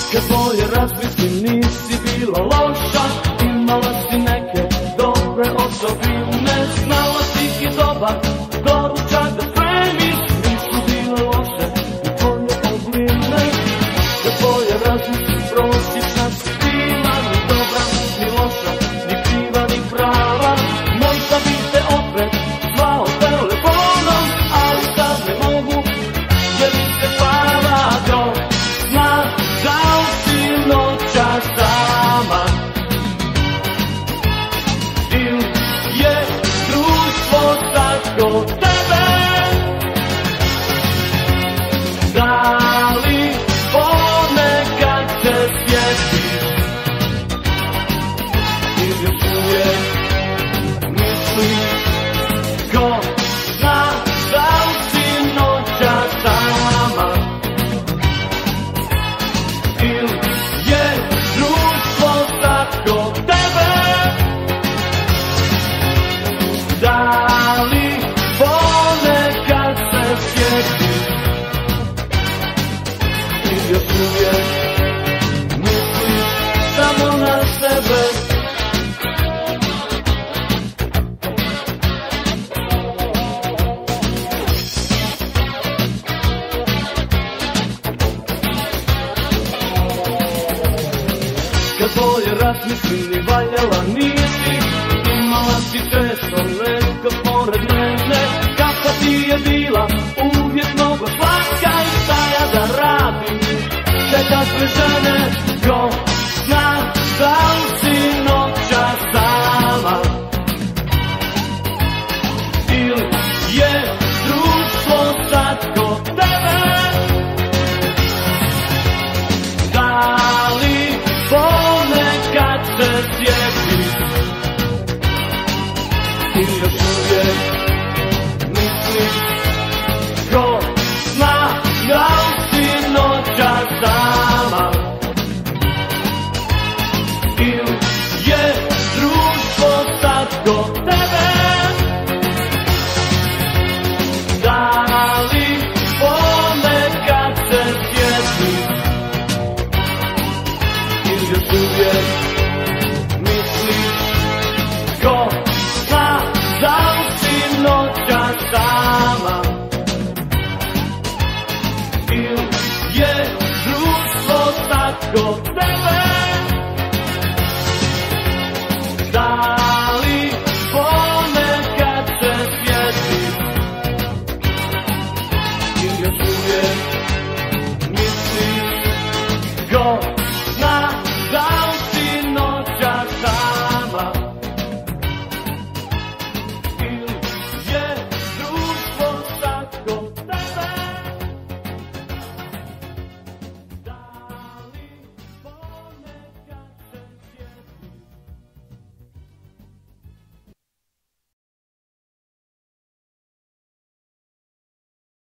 Kad bolje razmislim nisi bila loša, imala si neke dobre osobine, znala si i dobar doručak da spremiš, nisu bile loše i tvoje obline. Kad bolje razmislim prosječna si bila, ni dobra ni loša, ni kriva ni prava. Možda bi te opet zvao telefonom, ali sad ne mogu jer mi se para dom. Da li si noćas sama ili je društvo sad kod tebe? Da li ponekad se sjetiš ili još uvijek misliš ko zna? Da li si noćas sama ili je društvo sad kod tebe? Da li ponekad se sjetiš ili još uvijek misliš samo na sebe? Kad bolje razmislim ni valjala nisi, imala si često neko pored mene. Kakva ti je bila, uvijek mnogo slatka, i šta ja da radim te takve žene? Ko zna da li si noćas sama ili je društvo sad kod tebe? Da li ponekad se sjetiš ili još uvijek misliš ko zna da li si noćas sama ili je društvo sad kod tebe? Da li ponekad se sjetiš ili još uvijek misliš ko zna da li si noćas sama ili je društvo sad kod tebe?